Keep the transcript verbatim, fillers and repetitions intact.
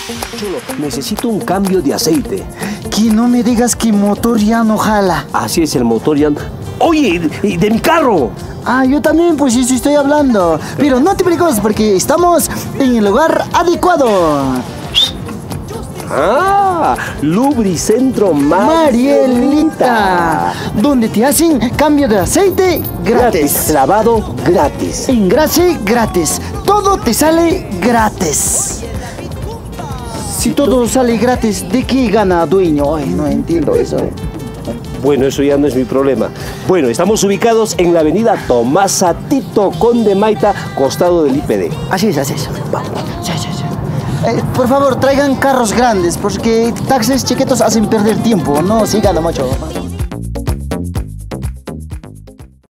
Chulo, necesito un cambio de aceite. Que no me digas que motor ya no jala. Así es, el motor ya... ¡Oye! ¡De, de mi carro! Ah, yo también, pues eso estoy hablando. Pero no te preocupes porque estamos en el lugar adecuado. ¡Ah! Lubricentro Marielita. Donde te hacen cambio de aceite gratis. Gratis. Lavado gratis. Engrase gratis. Todo te sale gratis. Si todo sale gratis, ¿de qué gana dueño? Ay, no entiendo eso. Bueno, eso ya no es mi problema. Bueno, estamos ubicados en la avenida Tomás Atito Conde Maita, costado del I P D. Así es, así es. Vamos. Sí, sí, sí. Eh, por favor, traigan carros grandes, porque taxis chiquitos hacen perder tiempo. No, sigan, macho.